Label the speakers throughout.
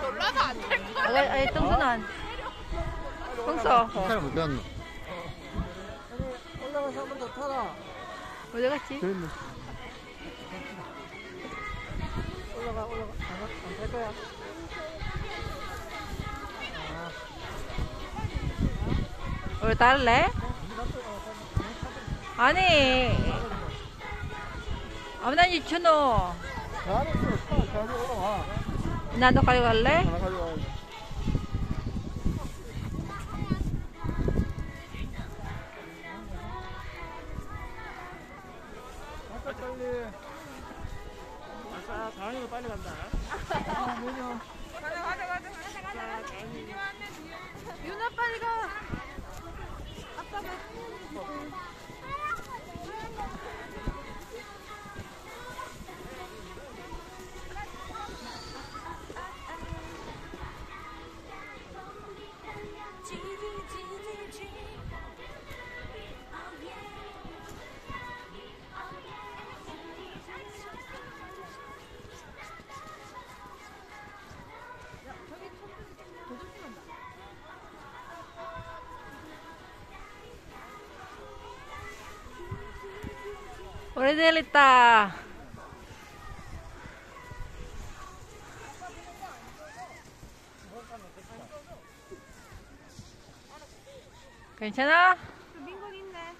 Speaker 1: 놀라서 안 될 거야.
Speaker 2: 아이, 똥순한. 똥써.
Speaker 3: 잘 못 갔노.
Speaker 4: 올라가서 한 번 더 타라.
Speaker 2: 어디 갔지?
Speaker 3: 저있네.
Speaker 4: 올라가. 안 탈 거야.
Speaker 2: 우리 딸래? 아니. 난 유치노.
Speaker 3: 잘했어. 잘 올라와.
Speaker 2: 나도 가져갈래?
Speaker 3: 하나 가져와. 아까 빨리.
Speaker 4: 아싸, 다은이도 빨리 간다.
Speaker 1: 가자. 윤아 빨리 가. 아빠가.
Speaker 2: 오래될 있다. 괜찮아?
Speaker 1: 민건 있네.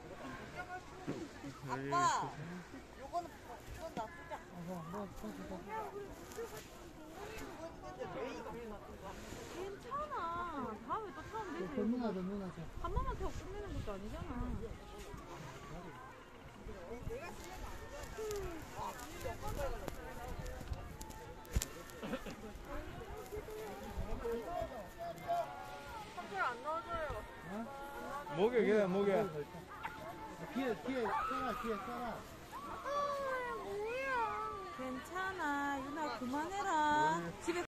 Speaker 5: 아빠, 요거는 이건 나쁘지 않아.
Speaker 1: 괜찮아. 다음에 또 타면 되지.
Speaker 4: 전문하자.
Speaker 1: 한 번만 타고 끝내는 것도 아니잖아. 삼촌 안 넣어줘요.
Speaker 3: 목에, 목에.
Speaker 4: 뒤에 써라.
Speaker 5: 괜찮아. 유나 그만해라. 집에